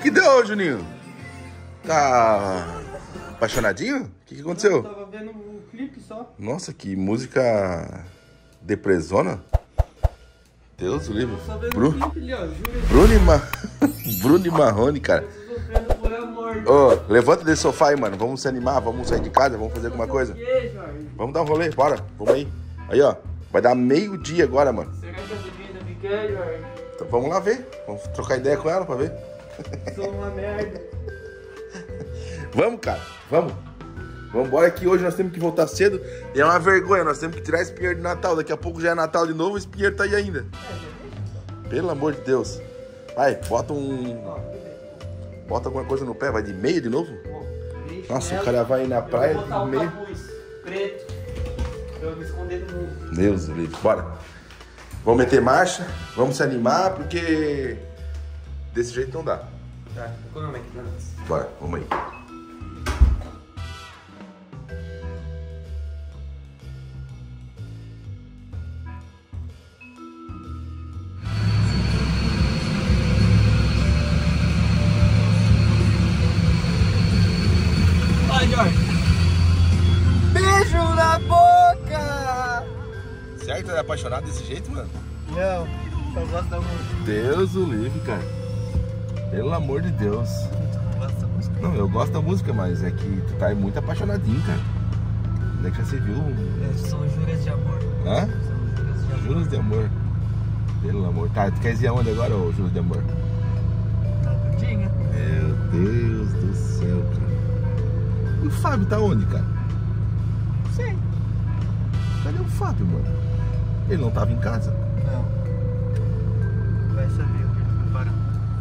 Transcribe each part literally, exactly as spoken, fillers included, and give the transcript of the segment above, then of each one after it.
que deu, Juninho? Tá apaixonadinho? O que, que aconteceu? Eu tava vendo um clipe só. Nossa, que música depresona. Deus o livre. Bru... Um clipe ali, ó, Bruno, e Ma... Bruno e Marrone, cara. Ô, oh, levanta desse sofá aí, mano. Vamos se animar, vamos sair de casa, vamos fazer alguma coisa. Vamos dar um rolê, bora. Vamos aí. Aí, ó. Vai dar meio-dia agora, mano. Será que a menina me quer, Jorge? Então vamos lá ver. Vamos trocar ideia com ela pra ver. Sou uma merda. Vamos, cara. Vamos. Vamos embora que hoje nós temos que voltar cedo. E é uma vergonha, nós temos que tirar esse pinheiro de Natal. Daqui a pouco já é Natal de novo e esse pinheiro tá aí ainda. Pelo amor de Deus. Vai, bota um... Bota alguma coisa no pé, vai de meia de novo? Nossa, o cara vai ir na praia de meia. Preto. Pra eu me esconder do mundo. Deus do livre. Bora. Vamos meter marcha, vamos se animar, porque desse jeito não dá. Tá, econômico, né? Bora, vamos aí. Vai, Jorge. Beijo na boca! Certo? É apaixonado desse jeito, mano? Não, só gosto da música. Deus o livre, cara. Pelo amor de Deus. Tu gosta da música? Não, eu gosto da música, mas é que tu tá muito apaixonadinho, cara. Onde é que já você viu? É, são juras de amor. Hã? São juras de amor. Juros de amor. Pelo amor. Tá, tu quer ir aonde agora, ô Juros de amor? Na Budinha. Meu Deus do céu, cara. E o Fábio tá onde, cara? Não sei. Cadê o Fábio, mano? Ele não tava em casa? Não. Vai saber o que ele foi parar.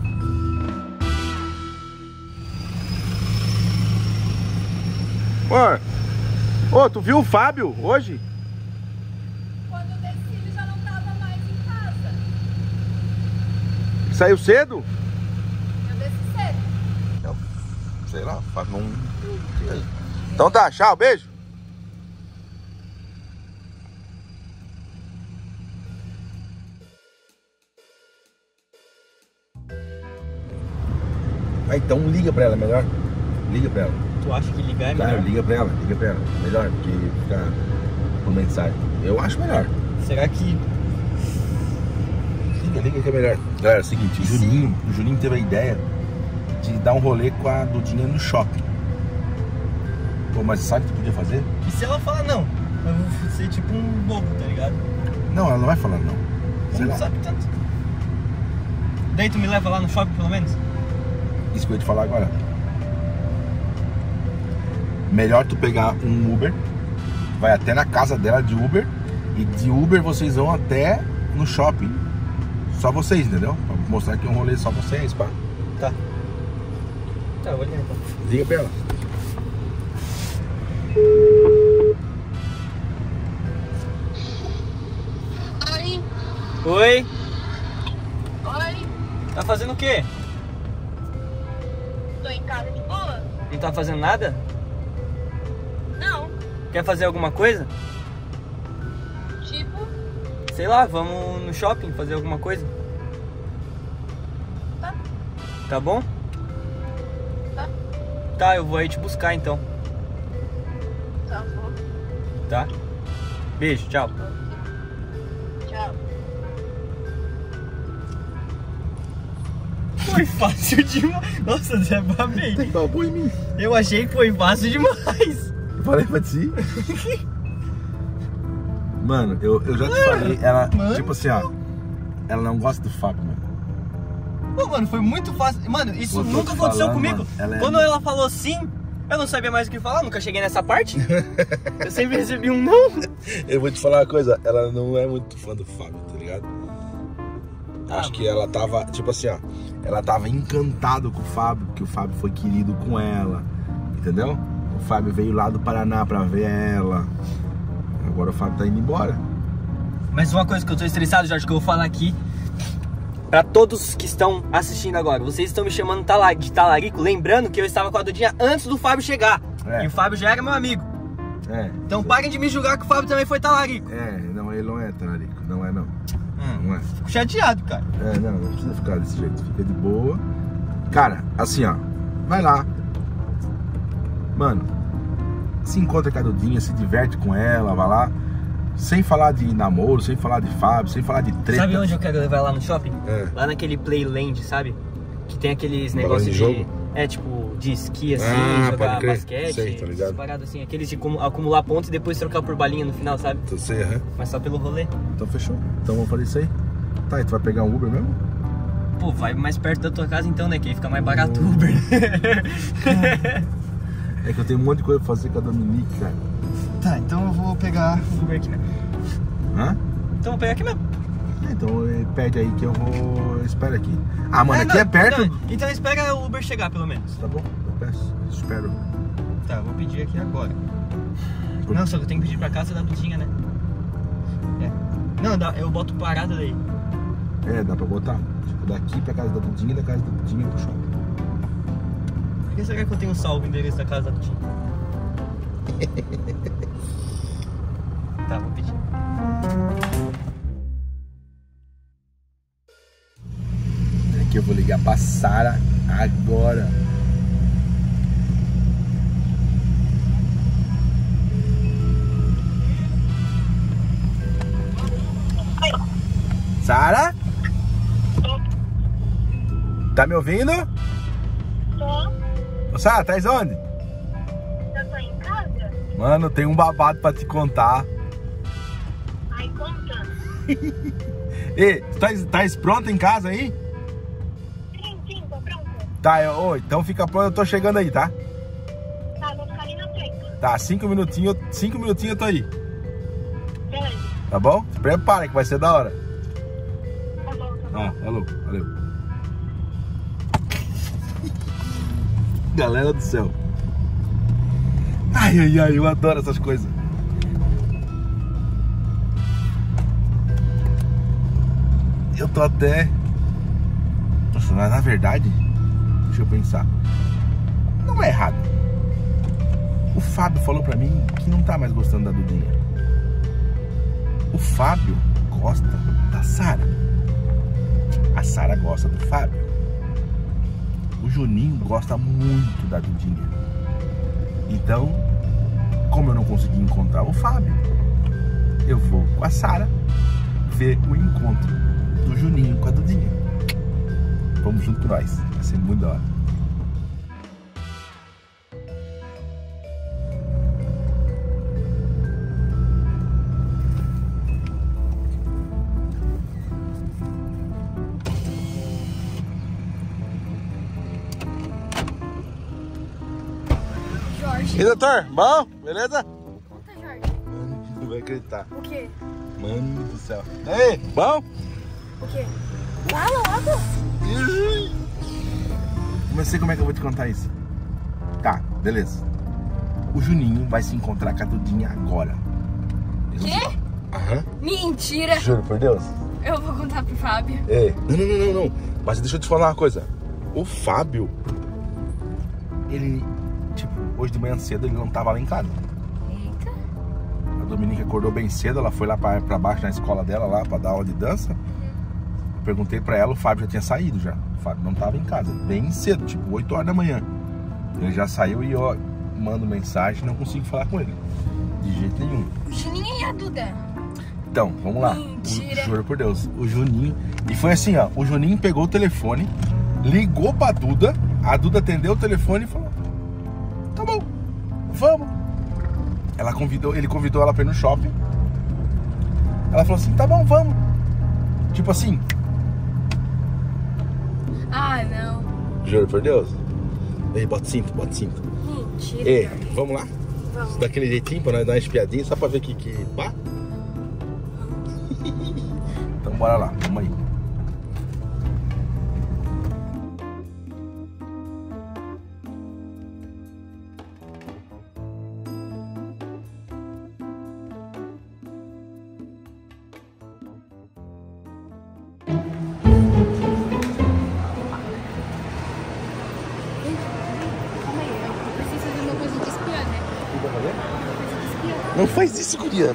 Mano, ô, tu viu o Fábio hoje? Quando eu desci, ele já não tava mais em casa. Ele saiu cedo? Eu desci cedo. Não, sei lá, o Fábio não... Então tá, tchau, beijo. Ah, então liga pra ela, melhor. Liga pra ela. Tu acha que ligar é Claro, melhor? liga pra ela, liga pra ela. Melhor, porque ficar por mensagem. Eu acho melhor. Será que... Liga, liga que é melhor. Galera, é o seguinte, o Juninho, o Juninho teve a ideia de dar um rolê com a Dudinha no shopping. Pô, mas sabe o que tu podia fazer? E se ela falar não? Eu vou ser tipo um bobo, tá ligado? Não, ela não vai falar não. Você Sei não lá. sabe tanto. Daí tu me leva lá no shopping pelo menos? Isso que eu ia te falar agora. Melhor tu pegar um Uber, vai até na casa dela de Uber, e de Uber vocês vão até no shopping. Só vocês, entendeu? Pra mostrar que é um rolê só vocês, pá. Tá. Tá, eu vou ligar então. Liga pra ela. Oi. Oi? Oi. Tá fazendo o quê? Tô em casa de boa? Não tá fazendo nada? Não. Quer fazer alguma coisa? Tipo, Sei lá, vamos no shopping fazer alguma coisa? Tá. Tá bom? Tá. Tá, eu vou aí te buscar então. Tá bom. Tá? Beijo, tchau. Tchau. Foi fácil demais. Nossa, Zé, babei. Tem babu em mim. Eu achei que foi fácil demais. Eu falei pra ti. Mano, eu, eu já te falei, ela, mano. tipo assim, ó. Ela não gosta do Fábio, mano. Pô, mano, foi muito fácil. Mano, isso Eu tô nunca te aconteceu falando, comigo. mano, ela é Quando minha. ela falou sim, eu não sabia mais o que falar, nunca cheguei nessa parte. Eu sempre recebi um não. Eu vou te falar uma coisa, ela não é muito fã do Fábio, tá ligado? Ah, Acho que ela tava, tipo assim, ó. Ela tava encantado com o Fábio, porque o Fábio foi querido com ela, entendeu? O Fábio veio lá do Paraná pra ver ela. Agora o Fábio tá indo embora. Mas uma coisa que eu tô estressado, Jorge, que eu vou falar aqui pra todos que estão assistindo agora. Vocês estão me chamando de talarico, lembrando que eu estava com a Dudinha antes do Fábio chegar. É. E o Fábio já era meu amigo. É. Então parem de me julgar que o Fábio também foi talarico. É, não, ele não é talarico, não é não. Hum. Não é. Fico chateado, cara. É, não, não precisa ficar desse jeito. Fica de boa, Cara, assim, ó. Vai lá. Mano, se encontra com a Dudinha, se diverte com ela, vai lá. Sem falar de namoro, sem falar de Fábio, sem falar de treta. Sabe onde eu quero levar lá no shopping? É. Lá naquele Playland, sabe? Que tem aqueles Balão negócios de de... jogo? É, tipo, de esqui, assim, Ah, jogar pode crer. basquete. Sei, tá ligado. essas paradas assim, aqueles de acumu- acumular pontos e depois trocar por balinha no final, sabe? Tu sei, aham. Mas só pelo rolê. Então fechou. Então vamos fazer isso aí. Tá, e tu vai pegar um Uber mesmo? Pô, vai mais perto da tua casa então, né? Que aí fica mais barato o Uber. É que eu tenho um monte de coisa pra fazer com a Dominique, cara. Tá, então eu vou pegar o Uber aqui mesmo. Hã? Então eu vou pegar aqui mesmo. Então eh, pede aí que eu vou... Espera aqui. Ah, mano, É, aqui não, é perto? não, então espera o Uber chegar, pelo menos. Tá bom, eu peço. Espero. Tá, eu vou pedir aqui agora. Não, só que eu tenho que pedir pra casa da Dudinha, né? É. Não, dá, eu boto parada daí. É, dá pra botar. Tipo, daqui pra casa da Dudinha e da casa da Dudinha pro shopping. Por que será que eu tenho salvo o endereço da casa da Dudinha? Tá, vou pedir. Aqui eu vou ligar pra Sara agora. Sara? Tá me ouvindo? Tô. Ô, Sara, tá onde? Eu tô em casa? Mano, tem um babado pra te contar. Ai, conta. Ei, tá, tá pronto em casa aí? Sim, sim, tô pronta. Tá, eu, ô, então fica pronto, eu tô chegando aí, tá? Tá, vou ficar ali na frente. Tá, cinco minutinhos, cinco minutinhos eu tô aí. Beleza. Tá bom? Se prepara que vai ser da hora. Tá bom, tá bom. Ó, falou, valeu. Galera do céu. Ai, ai, ai, eu adoro essas coisas. Eu tô até... Nossa, mas na verdade, deixa eu pensar. Não é errado. O Fábio falou pra mim que não tá mais gostando da Dudinha. O Fábio gosta da Sara. A Sara gosta do Fábio. O Juninho gosta muito da Dudinha. Então, como eu não consegui encontrar o Fábio, eu vou com a Sara ver o encontro do Juninho com a Dudinha. Vamos junto com nós. Vai ser muito da hora. Jorge. E doutor, bom? Beleza? Conta, Jorge. Mano, não vai acreditar. O quê? Mano do céu. Ei, bom? O quê? Fala logo. Não sei como é que eu vou te contar isso. Tá, beleza. O Juninho vai se encontrar com a Dudinha agora. Quê? Aham. Mentira. Juro por Deus. Eu vou contar pro Fábio. É. Não, não, não, não, não. Mas deixa eu te falar uma coisa. O Fábio, ele, tipo, hoje de manhã cedo ele não tava lá em casa. Eita. A Dominique acordou bem cedo, ela foi lá pra, pra baixo na escola dela, lá pra dar aula de dança. Eu perguntei pra ela, o Fábio já tinha saído já. O Fábio não tava em casa, bem cedo, tipo oito horas da manhã. Ele já saiu e eu mando mensagem e não consigo falar com ele. De jeito nenhum. O Juninho e a Duda. Então, vamos lá. Mentira. O, juro por Deus, o Juninho. E foi assim, ó. O Juninho pegou o telefone, ligou pra Duda, a Duda atendeu o telefone e falou: tá bom, vamos. Ela convidou, ele convidou ela pra ir no shopping. Ela falou assim: tá bom, vamos. Tipo assim. Ah, não. Juro por Deus. Ei, bota cinto, bota cinto. Mentira. Ei, Jorge. vamos lá? Vamos. Daquele jeitinho pra nós dar uma espiadinha, só pra ver que, que pá. Então bora lá, vamos aí. Calma aí, eu preciso fazer uma coisa de espiã, né? Uma coisa de espiã. Não faz isso, guria.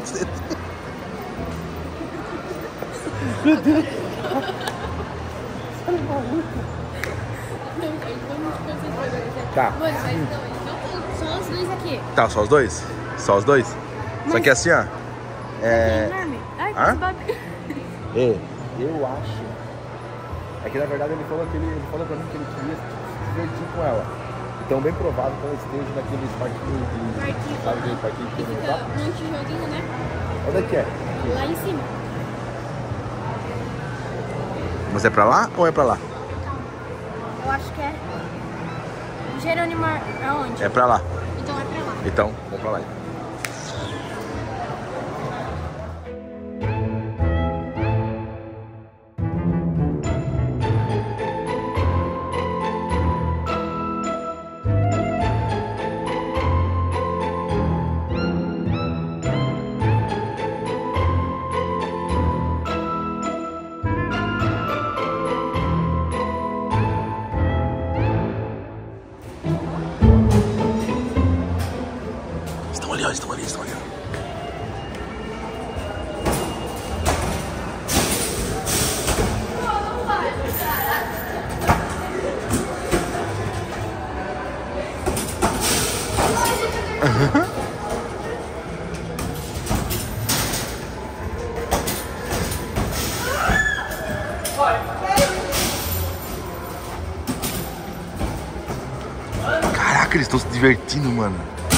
Meu Deus. Tá. Mano, mas não, eles não tem. Só os dois aqui. Tá, só os dois? Só os dois? Só que assim, ó. É. Enorme. Ai, que Hã? bagulho. É, eu acho. É que na verdade ele falou, que ele, ele falou pra mim que ele queria se divertir com ela. Então bem provável que ela esteja naqueles parquinhos de. Parquinho. Sabe aquele parquinho que E tem no fica papo? um tijolinho, né? Onde é que é? Lá em cima. Mas é pra lá ou é pra lá? Eu acho que é. Jerônimo aonde? É pra lá. Então é pra lá. Então, vamos pra lá. Estão ali, ó, estão ali, estão ali. Caraca, eles estão se divertindo, mano.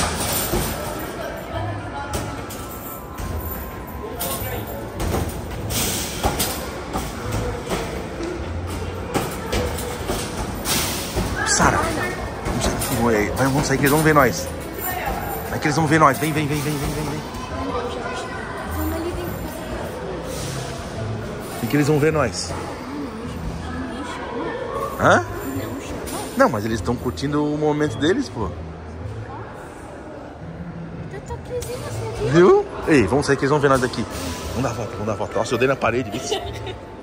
Sara, vamos sair daqui, vai, vai, vamos sair que eles vão ver nós. Vai que eles vão ver nós. Vem, vem, vem, vem, vem, vem, vem. Vamos ali dentro. E que eles vão ver nós. Hã? Não, chama. Não, mas eles estão curtindo o momento deles, pô. Tá toquezinho assim aqui. Viu? Ei, vamos sair que eles vão ver nós daqui. Vamos dar a volta, vamos dar a volta. Nossa, eu dei na parede, viu?